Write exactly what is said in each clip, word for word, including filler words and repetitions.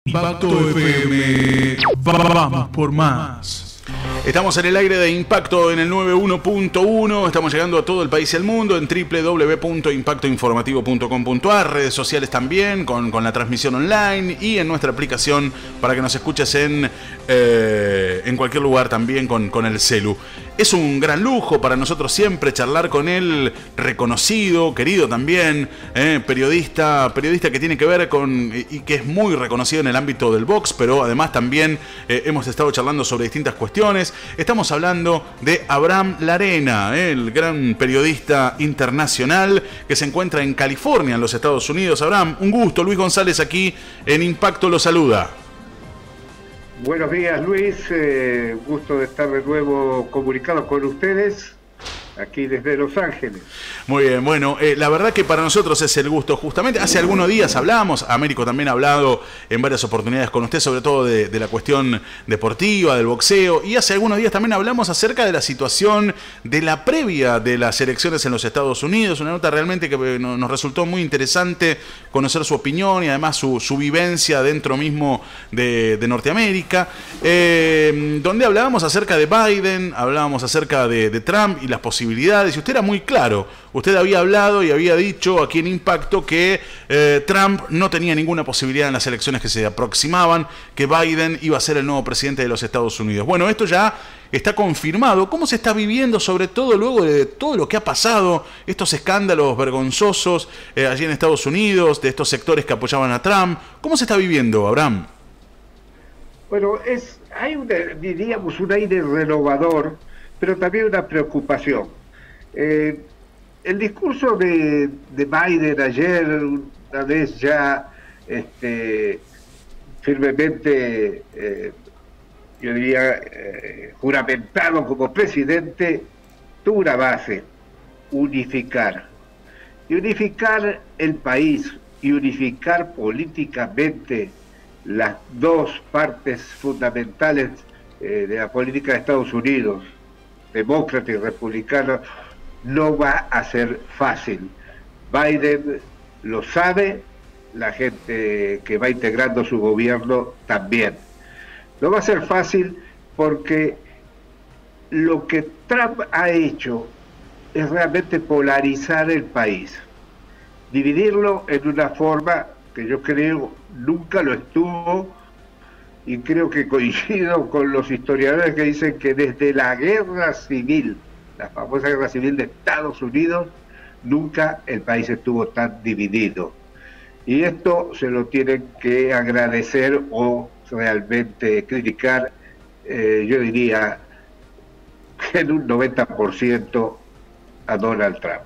Impacto F M. Vamos por más. Estamos en el aire de Impacto en el noventa y uno punto uno. Estamos llegando a todo el país y el mundo en doble u doble u doble u punto impacto informativo punto com punto a r. Redes sociales también con, con la transmisión online y en nuestra aplicación para que nos escuches en, eh, en cualquier lugar también con, con el celu. Es un gran lujo para nosotros siempre charlar con él, reconocido, querido también, eh, periodista, periodista que tiene que ver con y que es muy reconocido en el ámbito del box, pero además también eh, hemos estado charlando sobre distintas cuestiones. Estamos hablando de Abraham Larena, eh, el gran periodista internacional que se encuentra en California, en los Estados Unidos. Abraham, un gusto. Luis González aquí en Impacto lo saluda. Buenos días, Luis. Eh, gusto de estar de nuevo comunicado con ustedes aquí desde Los Ángeles. Muy bien, bueno, eh, la verdad que para nosotros es el gusto. Justamente hace algunos días hablábamos, Américo también ha hablado en varias oportunidades con usted, sobre todo de, de la cuestión deportiva, del boxeo, y hace algunos días también hablamos acerca de la situación de la previa de las elecciones en los Estados Unidos, una nota realmente que nos resultó muy interesante conocer su opinión y además su, su vivencia dentro mismo de, de Norteamérica, eh, donde hablábamos acerca de Biden, hablábamos acerca de, de Trump y las posibilidades, y usted era muy claro. Usted había hablado y había dicho aquí en Impacto que eh, Trump no tenía ninguna posibilidad en las elecciones que se aproximaban, que Biden iba a ser el nuevo presidente de los Estados Unidos. Bueno, esto ya está confirmado. ¿Cómo se está viviendo, sobre todo luego de todo lo que ha pasado, estos escándalos vergonzosos eh, allí en Estados Unidos, de estos sectores que apoyaban a Trump? ¿Cómo se está viviendo, Abraham? Bueno, es, hay una, diríamos, un aire renovador, pero también una preocupación. Eh, el discurso de, de Biden ayer, una vez ya este, firmemente, eh, yo diría, eh, juramentado como presidente, tuvo una base: unificar. Y unificar el país y unificar políticamente las dos partes fundamentales eh, de la política de Estados Unidos, demócrata y republicano, no va a ser fácil. Biden lo sabe, la gente que va integrando su gobierno también. No va a ser fácil porque lo que Trump ha hecho es realmente polarizar el país, dividirlo en una forma que yo creo nunca lo estuvo, y creo que coincido con los historiadores que dicen que desde la guerra civil, la famosa guerra civil de Estados Unidos, nunca el país estuvo tan dividido. Y esto se lo tienen que agradecer o realmente criticar, eh, yo diría, en un noventa por ciento a Donald Trump.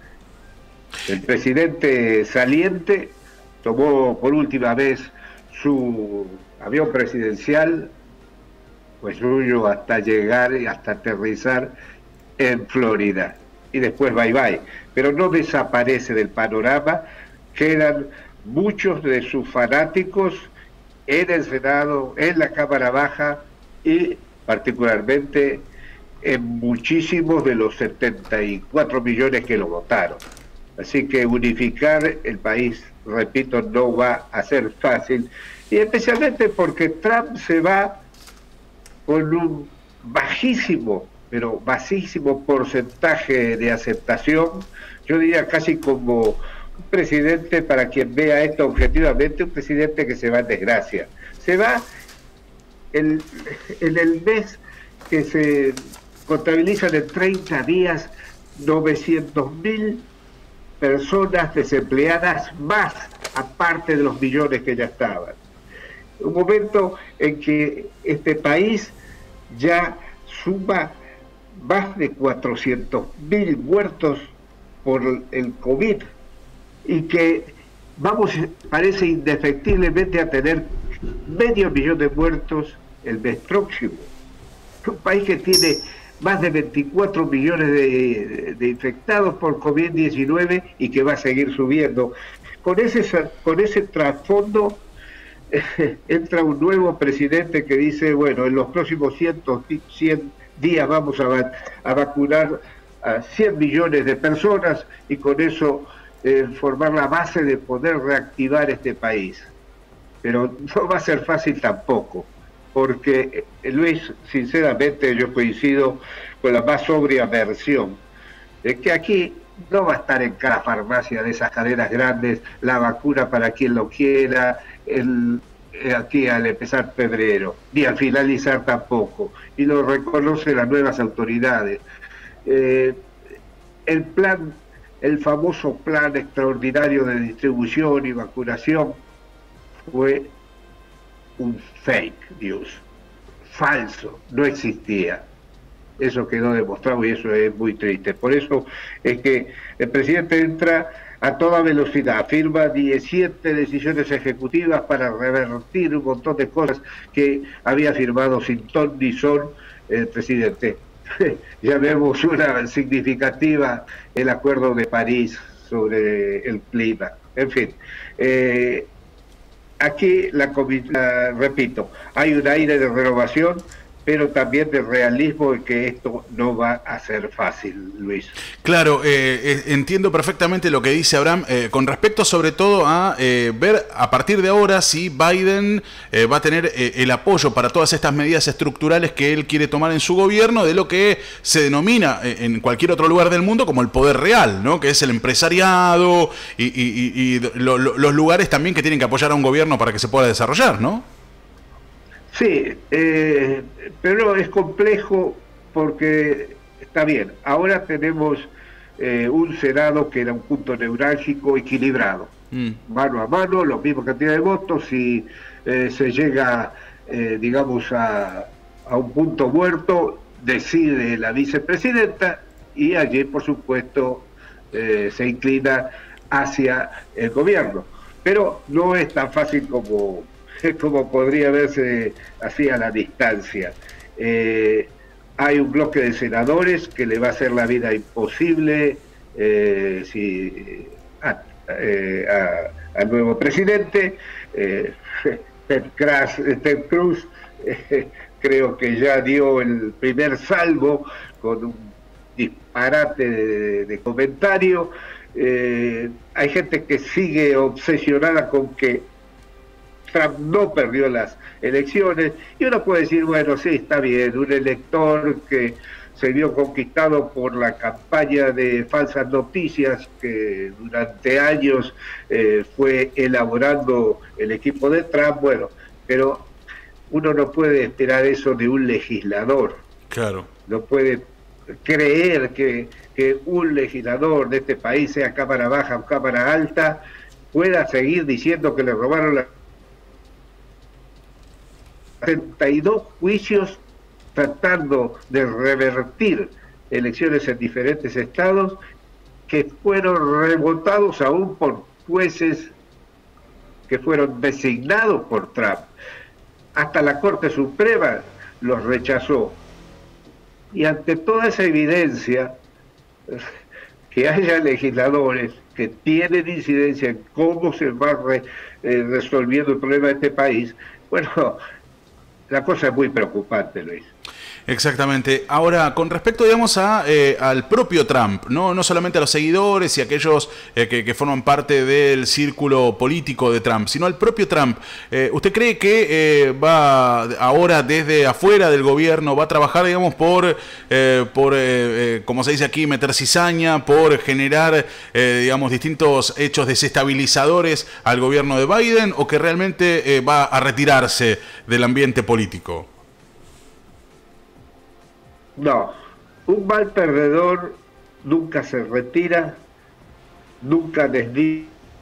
El presidente saliente tomó por última vez su avión presidencial, pues suyo, hasta llegar y hasta aterrizar en Florida, y después bye bye, pero no desaparece del panorama. Quedan muchos de sus fanáticos en el Senado, en la Cámara Baja y particularmente en muchísimos de los setenta y cuatro millones que lo votaron. Así que unificar el país, repito, no va a ser fácil, y especialmente porque Trump se va con un bajísimo, pero bajísimo porcentaje de aceptación. Yo diría casi como un presidente, para quien vea esto objetivamente, un presidente que se va en desgracia. Se va el, en el mes que se contabilizan en treinta días novecientos mil personas desempleadas más, aparte de los millones que ya estaban. Un momento en que este país ya suma más de cuatrocientos mil muertos por el COVID, y que vamos, parece indefectiblemente, a tener medio millón de muertos el mes próximo. Un país que tiene más de veinticuatro millones de, de infectados por COVID diecinueve y que va a seguir subiendo. Con ese, con ese trasfondo eh, entra un nuevo presidente que dice, bueno, en los próximos cien días vamos a, a vacunar a cien millones de personas, y con eso eh, formar la base de poder reactivar este país. pero no va a ser fácil tampoco, porque, eh, Luis, sinceramente yo coincido con la más sobria versión, de que aquí no va a estar en cada farmacia de esas cadenas grandes la vacuna para quien lo quiera, el, eh, aquí al empezar febrero, ni al finalizar tampoco, y lo reconocen las nuevas autoridades. Eh, el plan, el famoso plan extraordinario de distribución y vacunación fue un fake news, falso, no existía. Eso quedó demostrado y eso es muy triste. Por eso es que el presidente entra a toda velocidad, firma diecisiete decisiones ejecutivas para revertir un montón de cosas que había firmado sin ton ni son el presidente. Ya vemos una significativa, el Acuerdo de París sobre el clima. En fin, eh, aquí, la, la, repito, hay un aire de renovación, pero también de realismo en que esto no va a ser fácil, Luis. Claro, eh, entiendo perfectamente lo que dice Abraham, eh, con respecto sobre todo a eh, ver a partir de ahora si Biden eh, va a tener eh, el apoyo para todas estas medidas estructurales que él quiere tomar en su gobierno, de lo que se denomina eh, en cualquier otro lugar del mundo como el poder real, ¿no? Que es el empresariado y, y, y, y lo, lo, los lugares también que tienen que apoyar a un gobierno para que se pueda desarrollar, ¿no? Sí, eh, pero es complejo porque está bien, ahora tenemos eh, un Senado que era un punto neurálgico equilibrado, mm. mano a mano, la misma cantidad de votos, y eh, se llega, eh, digamos, a, a un punto muerto, decide la vicepresidenta y allí, por supuesto, eh, se inclina hacia el gobierno. Pero no es tan fácil como... como podría verse así a la distancia. Eh, hay un bloque de senadores que le va a hacer la vida imposible eh, si, a, eh, a, al nuevo presidente. Eh, Ted, Cruz, Ted Cruz eh, creo que ya dio el primer salvo con un disparate de, de comentario. Eh, hay gente que sigue obsesionada con que Trump no perdió las elecciones, y uno puede decir, bueno, sí, está bien, un elector que se vio conquistado por la campaña de falsas noticias que durante años eh, fue elaborando el equipo de Trump, bueno, pero uno no puede esperar eso de un legislador. Claro. No puede creer que, que un legislador de este país, sea Cámara Baja o Cámara Alta, pueda seguir diciendo que le robaron la setenta y dos juicios tratando de revertir elecciones en diferentes estados que fueron revotados aún por jueces que fueron designados por Trump. Hasta la Corte Suprema los rechazó. Y ante toda esa evidencia, que haya legisladores que tienen incidencia en cómo se va re, eh, resolviendo el problema de este país, bueno, la cosa es muy preocupante, Luis. Exactamente. Ahora, con respecto, digamos, a, eh, al propio Trump, ¿no? No solamente a los seguidores y a aquellos eh, que, que forman parte del círculo político de Trump, sino al propio Trump. Eh, ¿Usted cree que eh, va ahora desde afuera del gobierno, va a trabajar, digamos, por, eh, por eh, eh, como se dice aquí, meter cizaña, por generar, eh, digamos, distintos hechos desestabilizadores al gobierno de Biden, o que realmente eh, va a retirarse del ambiente político? No, un mal perdedor nunca se retira, nunca desdice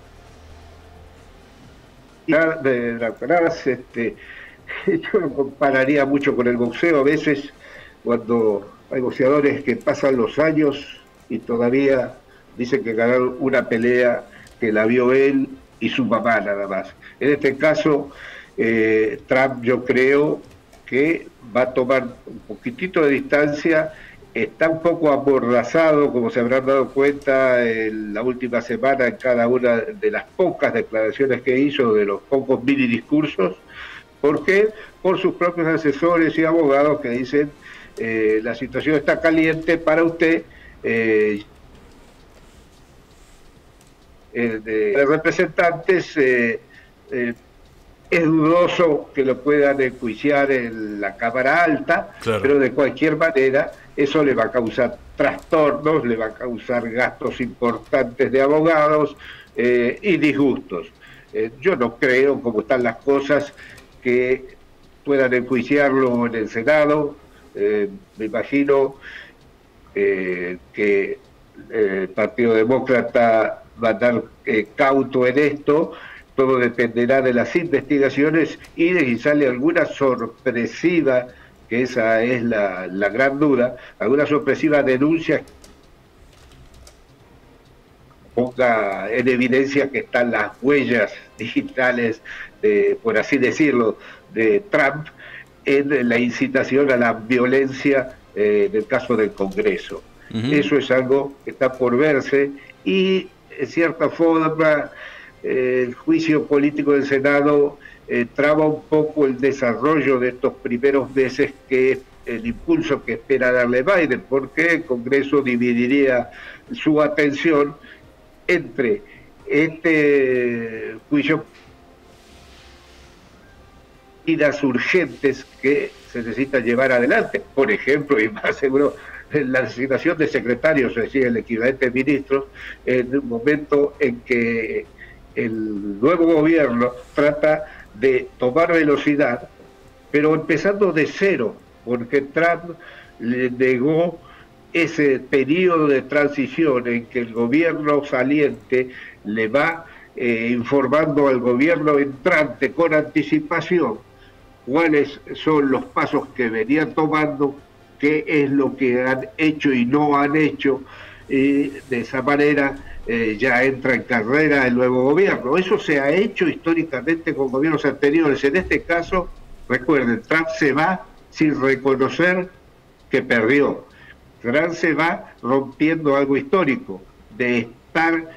de atrás. Este, yo lo compararía mucho con el boxeo. A veces, cuando hay boxeadores que pasan los años y todavía dicen que ganaron una pelea que la vio él y su mamá nada más. En este caso, eh, Trump, yo creo que va a tomar un poquitito de distancia, está un poco amordazado, como se habrán dado cuenta en la última semana en cada una de las pocas declaraciones que hizo, de los pocos mini discursos. ¿Por qué? Por sus propios asesores y abogados que dicen eh, la situación está caliente para usted. Eh, eh, de representantes eh, eh, es dudoso que lo puedan enjuiciar en la Cámara Alta, claro. Pero de cualquier manera eso le va a causar trastornos, le va a causar gastos importantes de abogados eh, y disgustos. Eh, yo no creo, como están las cosas, que puedan enjuiciarlo en el Senado. Eh, me imagino eh, que el Partido Demócrata va a estar eh, cauto en esto. Todo dependerá de las investigaciones y de si sale alguna sorpresiva, que esa es la, la gran duda, alguna sorpresiva denuncia ponga en evidencia que están las huellas digitales, de, por así decirlo, de Trump en la incitación a la violencia eh, en el caso del Congreso. Uh-huh. Eso es algo que está por verse y, en cierta forma, el juicio político del Senado eh, traba un poco el desarrollo de estos primeros meses, que es el impulso que espera darle Biden, porque el Congreso dividiría su atención entre este juicio, medidas urgentes que se necesita llevar adelante, por ejemplo, y más seguro, la designación de secretarios, es decir, el equivalente de ministros, en un momento en que el nuevo gobierno trata de tomar velocidad, pero empezando de cero, porque Trump le negó ese periodo de transición en que el gobierno saliente le va eh, informando al gobierno entrante con anticipación cuáles son los pasos que venían tomando, qué es lo que han hecho y no han hecho, y de esa manera Eh, ya entra en carrera el nuevo gobierno. Eso se ha hecho históricamente con gobiernos anteriores. En este caso, recuerden, Trump se va sin reconocer que perdió. Trump se va rompiendo algo histórico, de estar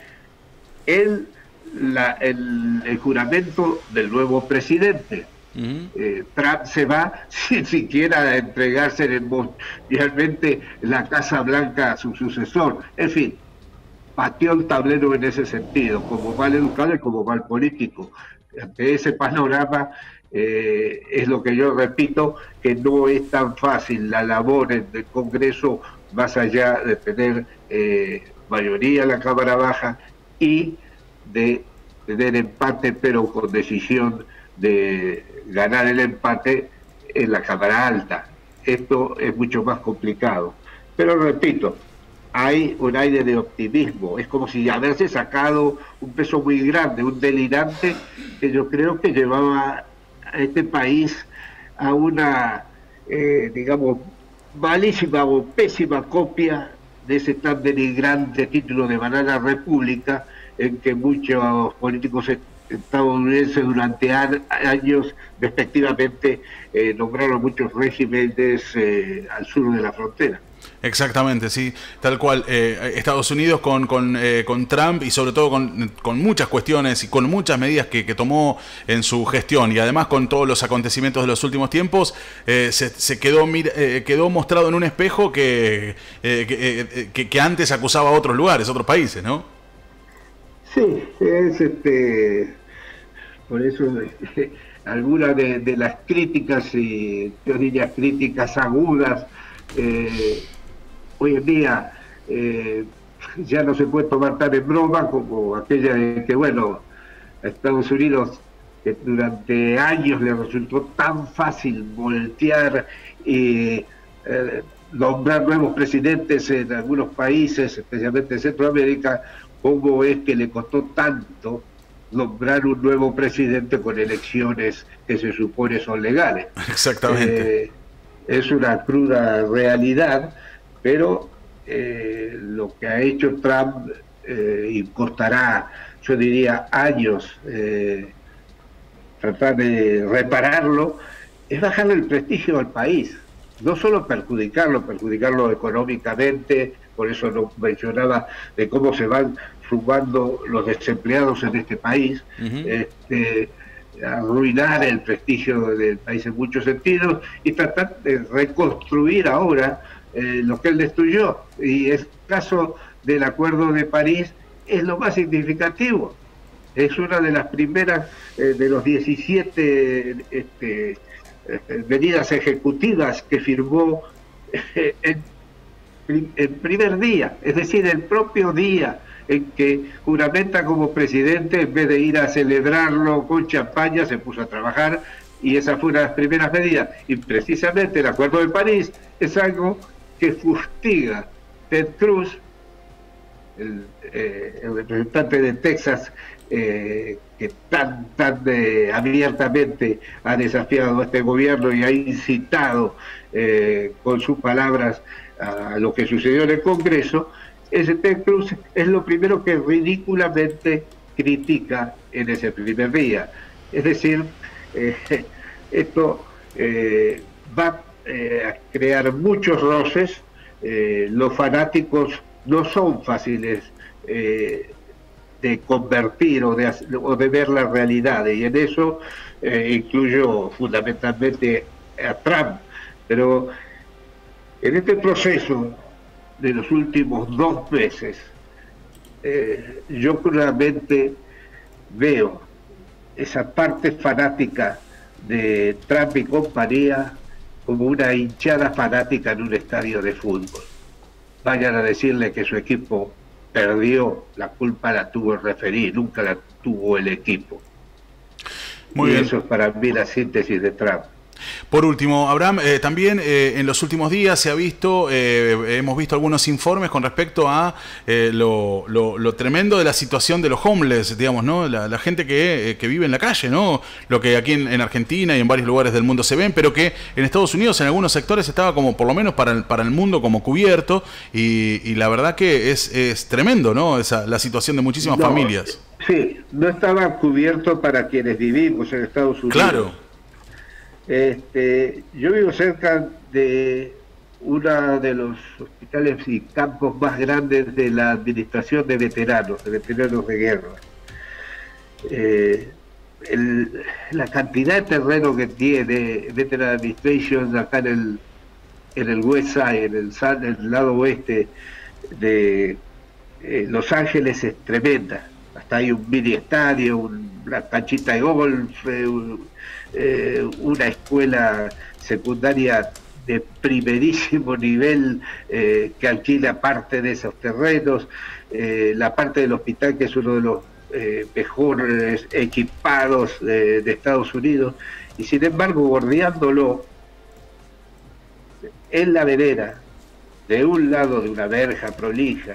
en la, el, el juramento del nuevo presidente. Uh-huh. eh, Trump se va sin siquiera entregarse realmente la Casa Blanca a su sucesor. En fin, pateó el tablero en ese sentido, como mal educado y como mal político. Ante ese panorama, eh, es lo que yo repito, que no es tan fácil la labor en el Congreso, más allá de tener eh, mayoría en la Cámara Baja y de tener empate, pero con decisión de ganar el empate en la Cámara Alta. Esto es mucho más complicado. Pero repito, hay un aire de optimismo, es como si haberse sacado un peso muy grande, un delirante que yo creo que llevaba a este país a una, eh, digamos, malísima o pésima copia de ese tan denigrante título de banana república en que muchos políticos estadounidenses durante años respectivamente eh, nombraron muchos regímenes eh, al sur de la frontera. Exactamente, sí, tal cual. Eh, Estados Unidos con, con, eh, con Trump y sobre todo con, con muchas cuestiones y con muchas medidas que, que tomó en su gestión, y además con todos los acontecimientos de los últimos tiempos, eh, se, se quedó, eh, quedó mostrado en un espejo que, eh, que, eh, que, que antes acusaba a otros lugares, otros países, ¿no? Sí, es este, por eso eh, algunas de, de las críticas y teorías críticas agudas eh, hoy en día eh, ya no se puede tomar tan en broma como aquella de que, bueno, a Estados Unidos que durante años le resultó tan fácil voltear y eh, nombrar nuevos presidentes en algunos países, especialmente en Centroamérica, cómo es que le costó tanto nombrar un nuevo presidente con elecciones que se supone son legales. Exactamente. Eh, es una cruda realidad, pero eh, lo que ha hecho Trump eh, y costará, yo diría, años eh, tratar de repararlo, es bajarle el prestigio al país, no solo perjudicarlo, perjudicarlo económicamente, por eso no mencionaba de cómo se van sumando los desempleados en este país, uh-huh. este, arruinar el prestigio del país en muchos sentidos y tratar de reconstruir ahora eh, lo que él destruyó. Y el caso del Acuerdo de París es lo más significativo. Es una de las primeras eh, de los diecisiete este, eh, medidas ejecutivas que firmó eh, en, en primer día, es decir, el propio día en que juramenta como presidente, en vez de ir a celebrarlo con champaña, se puso a trabajar, y esa fue una de las primeras medidas. Y precisamente el Acuerdo de París es algo que fustiga Ted Cruz, el, eh, el representante de Texas, eh, que tan, tan eh, abiertamente ha desafiado a este gobierno y ha incitado eh, con sus palabras a lo que sucedió en el Congreso. Ese Ted Cruz es lo primero que ridículamente critica en ese primer día. Es decir, eh, esto eh, va eh, a crear muchos roces. Eh, los fanáticos no son fáciles eh, de convertir o de, o de ver la realidad, y en eso eh, incluyo fundamentalmente a Trump. Pero en este proceso de los últimos dos meses, eh, yo claramente veo esa parte fanática de Trump y compañía como una hinchada fanática en un estadio de fútbol. Vayan a decirle que su equipo perdió, la culpa la tuvo el referí, nunca la tuvo el equipo. Muy y bien. Eso es para mí la síntesis de Trump. Por último, Abraham, eh, también eh, en los últimos días se ha visto, eh, hemos visto algunos informes con respecto a eh, lo, lo, lo tremendo de la situación de los homeless, digamos, ¿no? La, la gente que, eh, que vive en la calle, ¿no? Lo que aquí en, en Argentina y en varios lugares del mundo se ven, pero que en Estados Unidos en algunos sectores estaba como, por lo menos para el, para el mundo, como cubierto, y, y la verdad que es, es tremendo, ¿no? Esa, la situación de muchísimas no, familias. Sí, no estaba cubierto para quienes vivimos en Estados Unidos. Claro. Este, yo vivo cerca de uno de los hospitales y campos más grandes de la administración de veteranos, de veteranos de guerra. Eh, el, la cantidad de terreno que tiene Veteran Administration acá en el, en el West Side, en el, en el lado oeste de eh, Los Ángeles, es tremenda. Hasta hay un mini estadio, un, una canchita de golf, eh, un, Eh, una escuela secundaria de primerísimo nivel eh, que alquila parte de esos terrenos, eh, la parte del hospital que es uno de los eh, mejores equipados de, de Estados Unidos, y sin embargo bordeándolo en la vereda, de un lado de una verja prolija,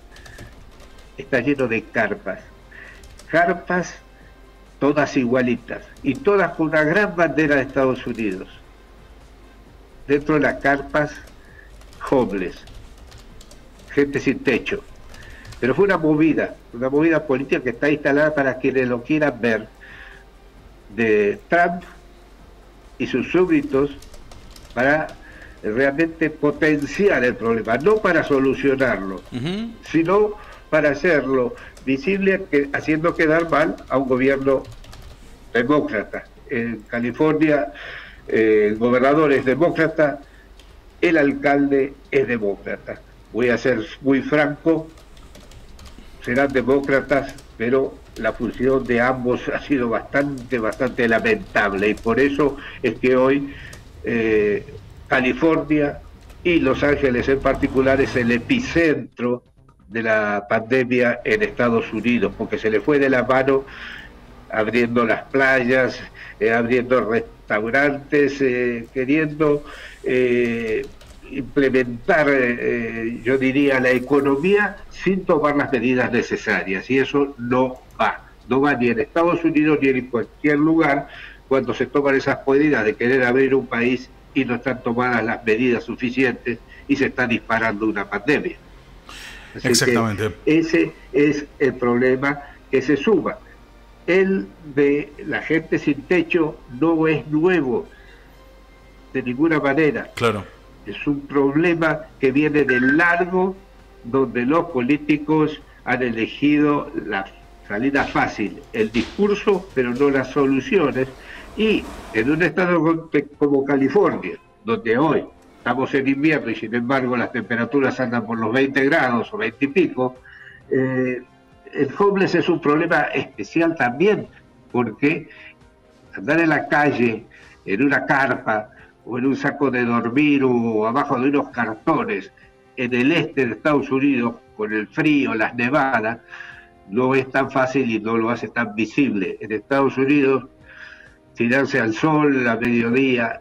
está lleno de carpas, carpas todas igualitas, y todas con una gran bandera de Estados Unidos. Dentro de las carpas, homeless, gente sin techo. Pero fue una movida, una movida política que está instalada para quienes lo quieran ver, de Trump y sus súbditos, para realmente potenciar el problema, no para solucionarlo, uh-huh. sino para hacerlo visible, que, haciendo quedar mal a un gobierno demócrata. En California eh, el gobernador es demócrata, el alcalde es demócrata. Voy a ser muy franco, serán demócratas, pero la función de ambos ha sido bastante, bastante lamentable, y por eso es que hoy eh, California y Los Ángeles en particular es el epicentro de la pandemia en Estados Unidos, porque se le fue de la mano abriendo las playas, eh, abriendo restaurantes, eh, queriendo eh, implementar, eh, yo diría, la economía sin tomar las medidas necesarias, y eso no va, no va ni en Estados Unidos ni en cualquier lugar cuando se toman esas medidas de querer abrir un país y no están tomadas las medidas suficientes y se está disparando una pandemia. Así Exactamente. Ese es el problema que se suma. El de la gente sin techo no es nuevo de ninguna manera. Claro. Es un problema que viene de largo, donde los políticos han elegido la salida fácil, el discurso, pero no las soluciones. Y en un estado como California, donde hoy estamos en invierno y sin embargo las temperaturas andan por los veinte grados o veinte y pico, eh, el homeless es un problema especial también, porque andar en la calle, en una carpa, o en un saco de dormir, o abajo de unos cartones, en el este de Estados Unidos, con el frío, las nevadas, no es tan fácil y no lo hace tan visible. En Estados Unidos, tirarse al sol a mediodía,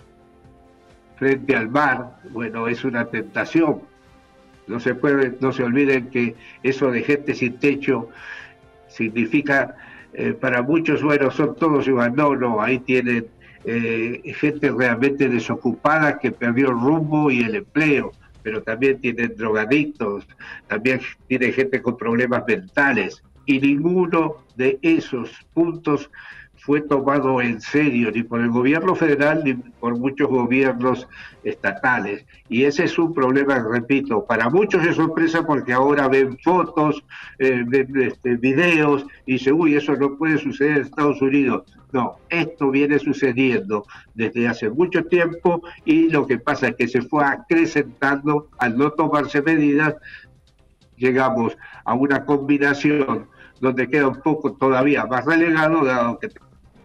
frente al mar, bueno, es una tentación. No se puede, no se olviden que eso de gente sin techo significa, eh, para muchos, bueno, son todos igual. No, no, ahí tienen eh, gente realmente desocupada que perdió el rumbo y el empleo, pero también tienen drogadictos, también tiene gente con problemas mentales, y ninguno de esos puntos fue tomado en serio ni por el gobierno federal ni por muchos gobiernos estatales. Y ese es un problema, repito, para muchos es sorpresa porque ahora ven fotos, eh, ven este, videos y dicen, uy, eso no puede suceder en Estados Unidos. No, esto viene sucediendo desde hace mucho tiempo y lo que pasa es que se fue acrecentando al no tomarse medidas. Llegamos a una combinación donde queda un poco todavía más relegado, dado que...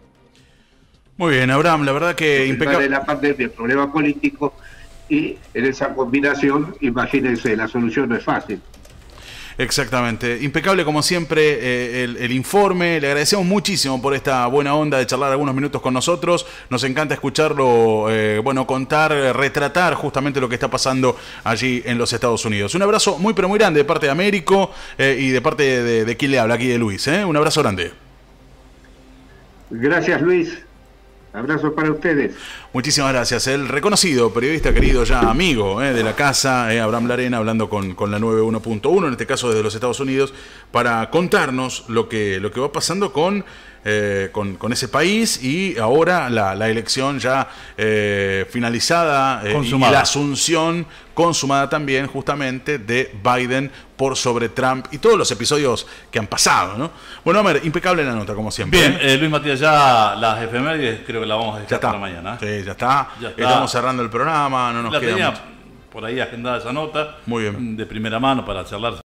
Muy bien, Abraham, la verdad que impecable. De la pandemia, el problema político, y en esa combinación, imagínense, la solución no es fácil. Exactamente, impecable como siempre eh, el, el informe, le agradecemos muchísimo por esta buena onda de charlar algunos minutos con nosotros, nos encanta escucharlo, eh, bueno, contar, retratar justamente lo que está pasando allí en los Estados Unidos. Un abrazo muy pero muy grande de parte de Américo eh, y de parte de, de, de quien le habla aquí de Luis, ¿eh? Un abrazo grande. Gracias, Luis. Abrazo para ustedes. Muchísimas gracias. El reconocido periodista, querido ya amigo eh, de la casa, eh, Abraham Larena, hablando con, con la nueve uno punto uno, en este caso desde los Estados Unidos, para contarnos lo que, lo que va pasando con, eh, con, con ese país y ahora la, la elección ya eh, finalizada eh, y la asunción consumada también justamente de Biden por sobre Trump y todos los episodios que han pasado, ¿no? Bueno, Homer, impecable la nota, como siempre. Bien, eh, Luis Matías, ya las efemérides creo que la vamos a dejar para mañana. ¿eh? Sí, ya está. ya está. Estamos cerrando el programa, no nos la queda tenía mucho. Por ahí agendada esa nota. Muy bien. De primera mano para charlar.